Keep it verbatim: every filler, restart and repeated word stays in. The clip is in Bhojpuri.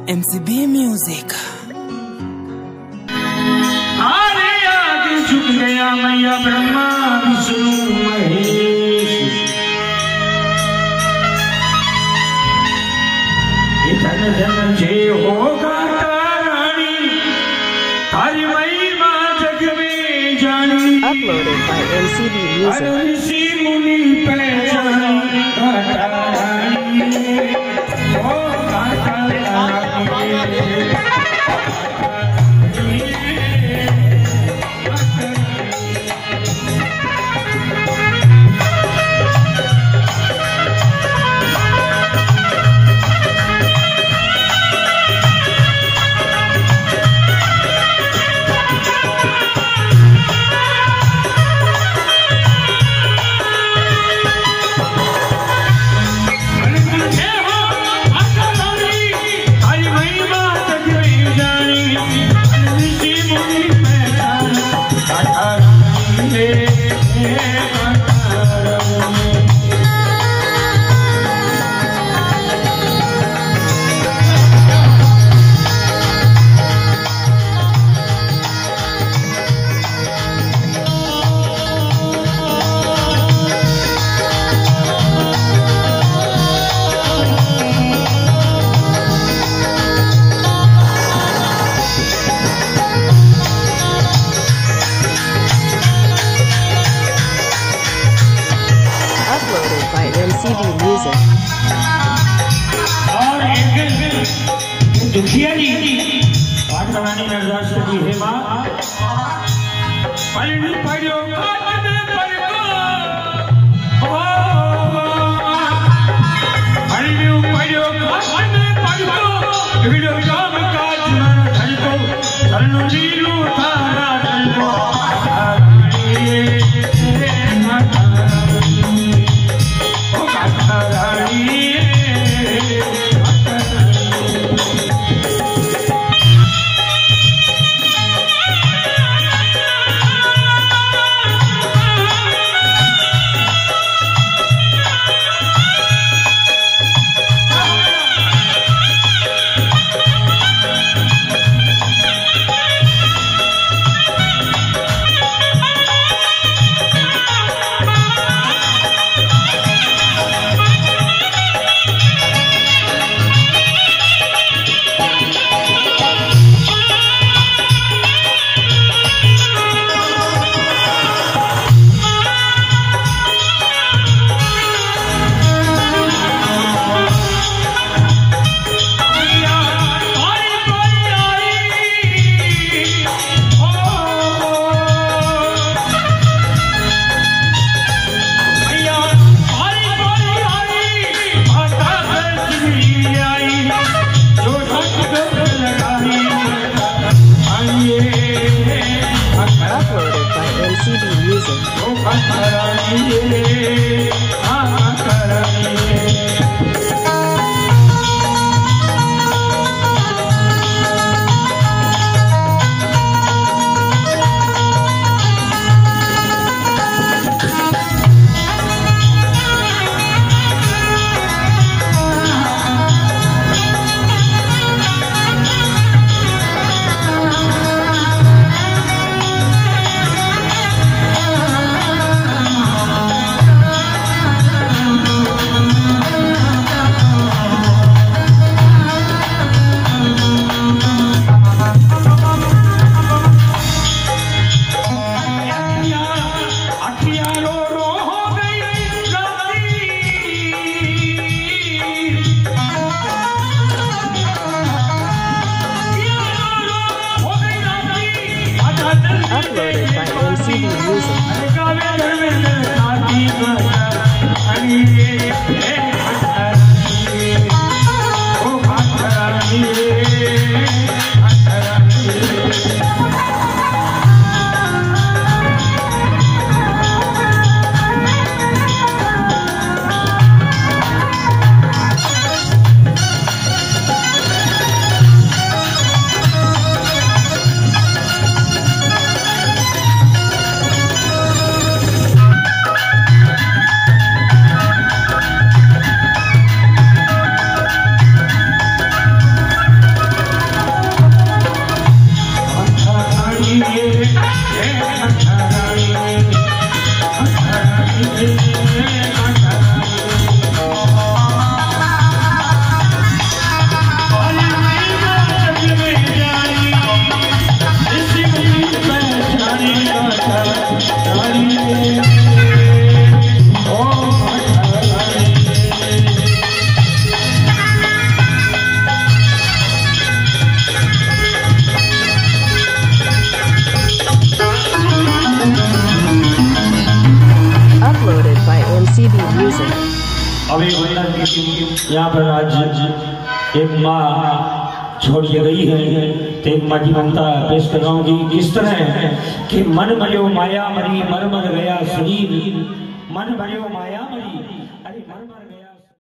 M C B Music। आरे आगे झुक गया मैया ब्रह्मा विष्णु महेश। धन धन जे होगा तारानी, तारी महिमा जग में जानी। Uploaded by M C B Music। ऋषि मुनि पहचानी तारानी, ओ तारानी। M C B Music। और एक दुखिया जी पाठ बनाने में अरदास की है माँ। पलनी पड़ो काटने पर को, पलनी पड़ो काटने पर को, विडो काम काट मन धर को, धरनु नीलू तारा धर को। यहाँ पर आज एक माँ छोड़ के गई है, तो एक माँ की ममता पेश कर रहा हूँ कि किस तरह कि मन भरियो माया मरी मर मर गया शरीर, मन भरियो माया मरी, अरे मन